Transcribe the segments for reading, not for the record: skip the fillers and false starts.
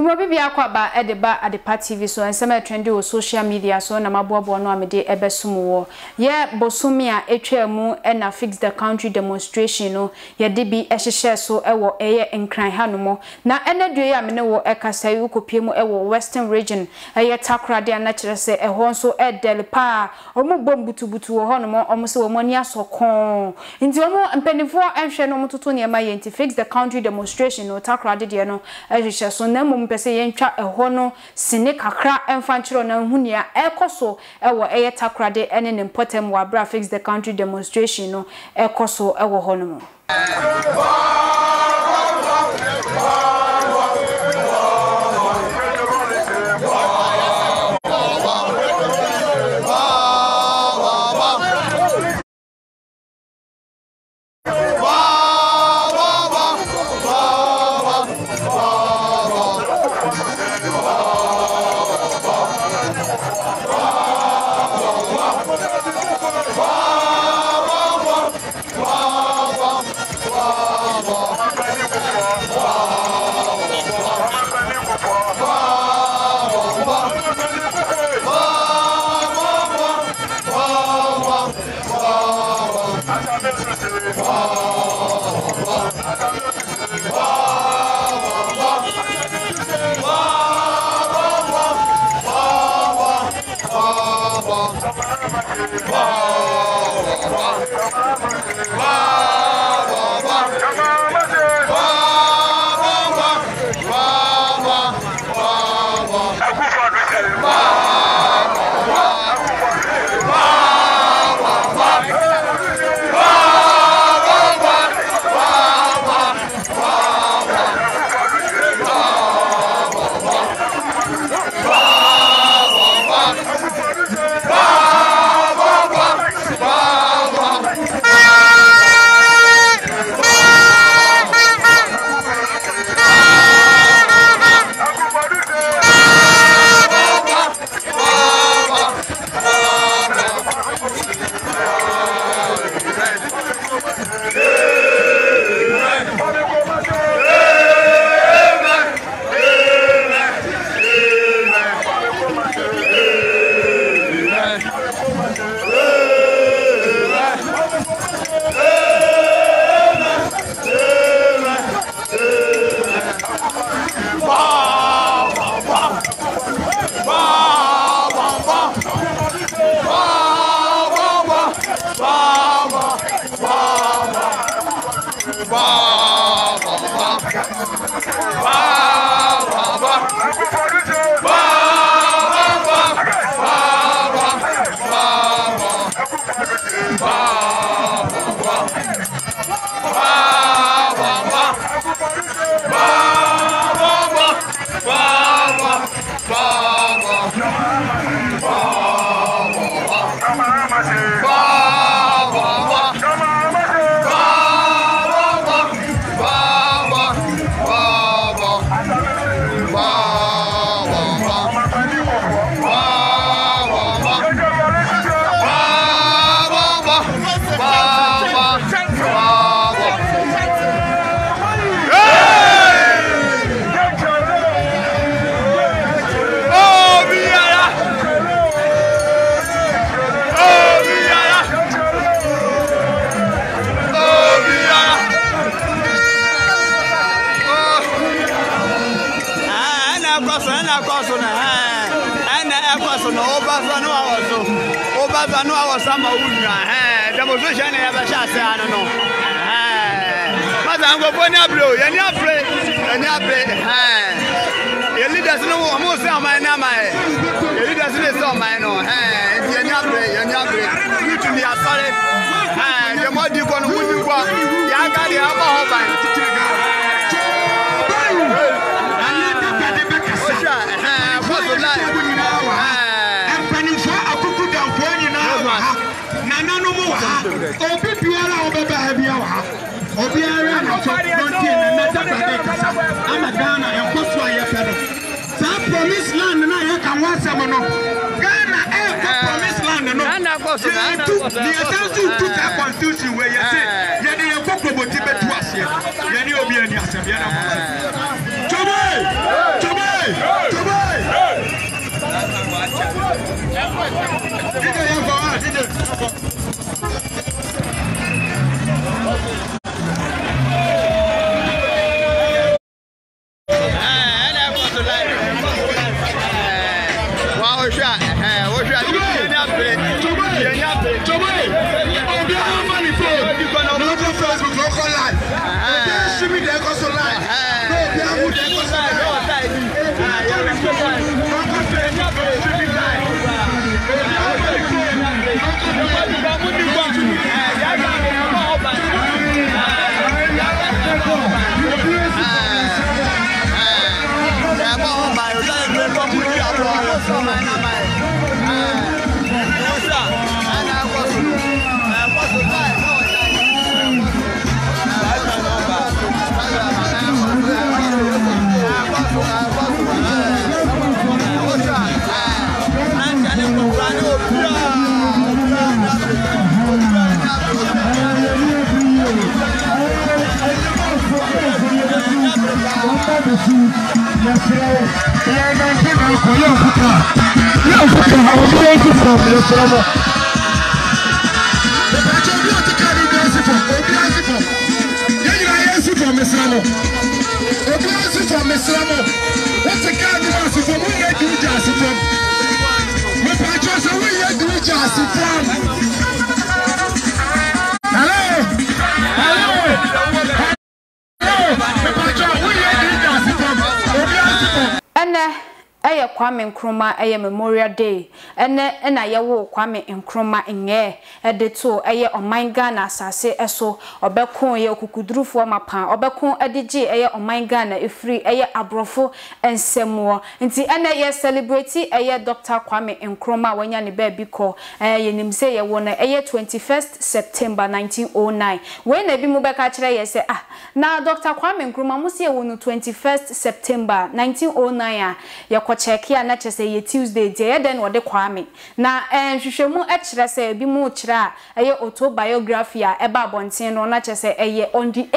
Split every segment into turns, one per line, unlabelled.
Memo bibi akwaba edeba adepa TV so ensema trendy o social media so na maboabo no amede ebesumu wo ye bosumi a etwamu na fix the country demonstration no ye de bi ehhehye so ewo eye enkran hanumo na enadue ya mene wo ekasai ukopiemu ewo western region eye takrade na kire se ehon so edelpa omu bombutubutu wo honomo omo se wo mani asokon nti omo mpenifo enhwe no mutoto ne ma ye nti fix the country demonstration no takrade de no ehhehye so na mpese yentwa eho no sine kakra emfanchiro na hunia ekoso ewo eye takrade ene ne potem wa bra fix the country demonstration no ekoso ewo hono
Chome!
Kwame Nkrumah Memorial Day na yewo Kwame Nkrumah nye edeto oman Ghana asase eso obekon ye okukudurufo mapan obekon adije oman Ghana efri abrofo ensemo nti ye celebrate Dr. Kwame Nkrumah wanya ne ba bi ko yenimse ye wo na 21st September 1909 we na bi mu beka kire ye se na Dr. Kwame Nkrumah musi ye wo no 21st September 1909 ye ko check ya na chese ye Tuesday je den wode Kwame na hwehwemu kire se bi mu kire autobiography eba abonten no na chese on the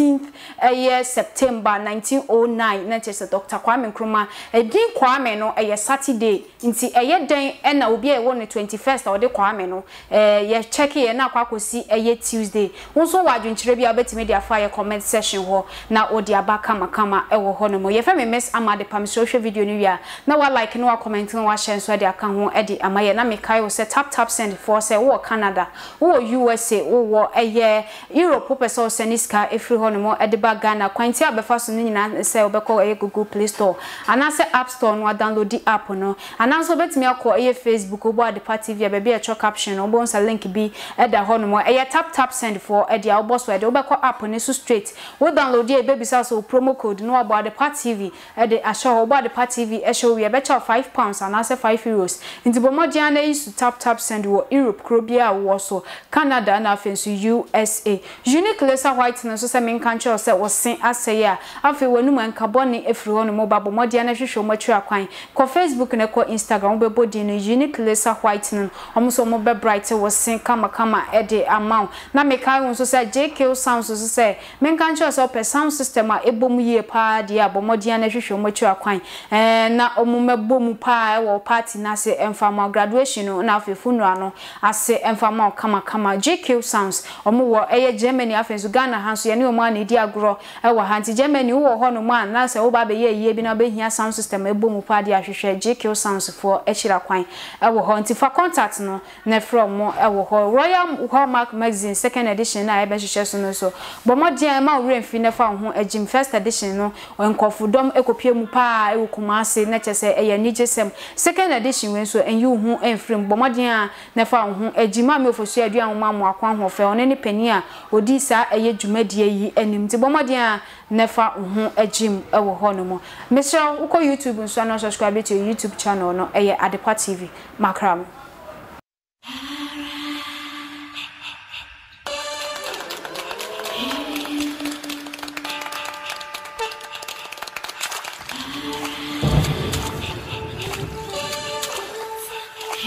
18th September 1909 na chese Dr. Kwame Nkrumah din Kwame no Saturday nti den na obi wo ne 21st wode Kwame no ye check ye na kwakosi Tuesday wonso wadwenkyere bia obetime dia fa ye comment section ho na odi abaka makama ewo ho no mo ye fa me miss amade pam social video ni wia na wa like no wa comment no wa share so de aka ho edi amaye na me kai wo se tap send for say wo Canada wo USA wo Europe person send iska efri ho no mo edi ba Ghana kwanti abefa so ni nyina say obekọ Google Play Store anase App Store no download the app no ananso betimi akọ Facebook obo Adepa TV be e caption obo nsa link bi eda ho no mo tap send for edi obo so edi obekọ app ne so straight wo download e baby so promo code no about Adepa TV edi asho obo Adepa TV show we becha £5 and also €5 into bomodiana is to tap send wo Europe Krobia wo so Canada na afensu USA unique laser white na so se men kanche se wo sen aseye afi wanu man carbon efri ho no mo babo modiana hwehwe mo twa kwan ko Facebook na ko Instagram be body no unique laser white no omo mo be bright wo sen kama ede amount na me kai won so se JK sound so se men kanche se per sound system a ebom yie pa dia bomodiana hwehwe mo twa kwan na omumebo mu pa wo party na se emfama graduation no na afi funeral no ase emfama kama JQ Sounds omo wo Germany afensu Ghana hanso ye ne omo an edi agro wa hanti Germany wo ho no man na se wo ba be ye bi na be hia sound system ebo mu pa de ahwehwe JQ Sounds for echira kwan wo ho nti fa contact no na from mo wo ho Royal Hallmark magazine second edition na ebe hwehwe so no so bomodian ma wo remfi na fa ho agim first edition no enkofudom ekopie mu pa e Kumasi na chese nijesem second edition when so enyu hu enfrem bomodian na fa hu agima me ofosu aduan ma mo akwan ho fe one ne pani a odi sa dwumadie yi anim ti bomodian na fa hu agim ewo ho no mo mesra uko YouTube nso na subscribe to YouTube channel no Adepa TV makram.